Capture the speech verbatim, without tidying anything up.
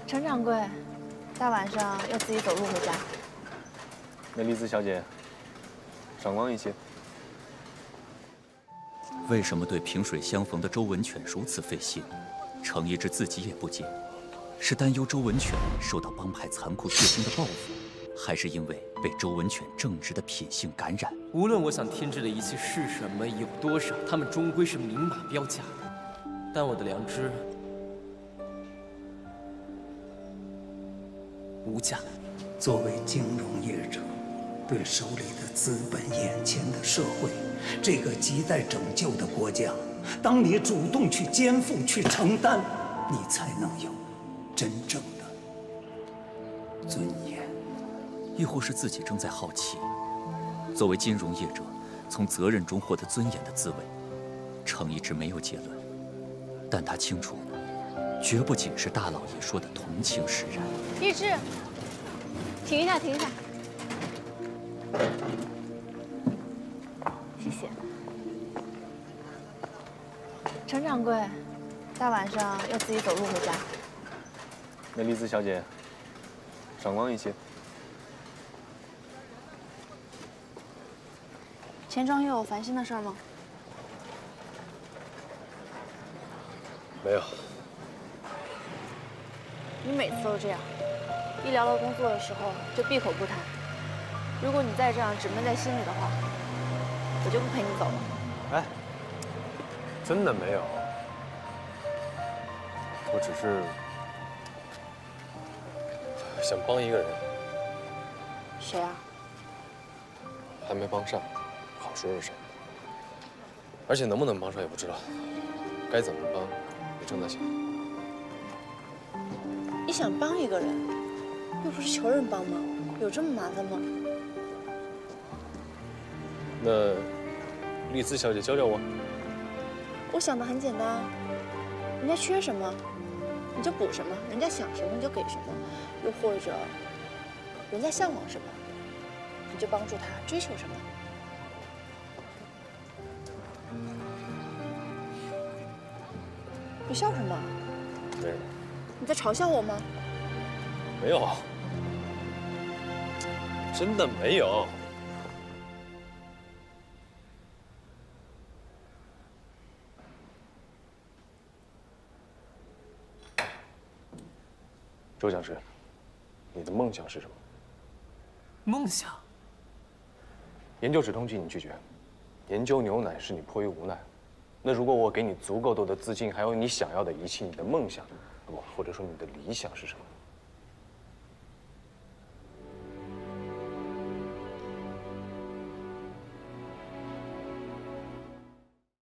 陈掌柜，大晚上要自己走路回家？ 那丽兹小姐，赏光一些。 为什么对萍水相逢的周文犬如此费心？程一之自己也不解，是担忧周文犬受到帮派残酷血腥的报复，还是因为被周文犬正直的品性感染？ 无论我想添置的一切是什么，有多少，他们终归是明码标价。但我的良知无价。 作为金融业者，对手里的资本、眼前的社会，这个亟待拯救的国家，当你主动去肩负、去承担，你才能有真正的尊严。 亦或是自己正在好奇，作为金融业者，从责任中获得尊严的滋味？程一直没有结论，但他清楚，绝不仅是大老爷说的同情使然。 一之，停一下，停一下。谢谢。陈掌柜，大晚上要自己走路回家？ 那丽兹小姐，赏光一些。 钱庄又有烦心的事儿吗？ 没有。 你每次都这样，一聊到工作的时候就闭口不谈。如果你再这样只闷在心里的话，我就不陪你走了。 哎，真的没有，我只是想帮一个人。 谁啊？ 还没帮上，好说是谁。而且能不能帮上也不知道，该怎么帮也正在想。 你想帮一个人，又不是求人帮忙，有这么麻烦吗？ 那丽兹小姐教教我。 我想的很简单，人家缺什么，你就补什么；人家想什么，你就给什么；又或者，人家向往什么，你就帮助他追求什么。你笑什么？ 没有。 你在嘲笑我吗？ 没有，真的没有。周讲师，你的梦想是什么？ 梦想？ 研究止痛剂你拒绝，研究牛奶是你迫于无奈。那如果我给你足够多的资金，还有你想要的仪器，你的梦想，不，或者说你的理想是什么？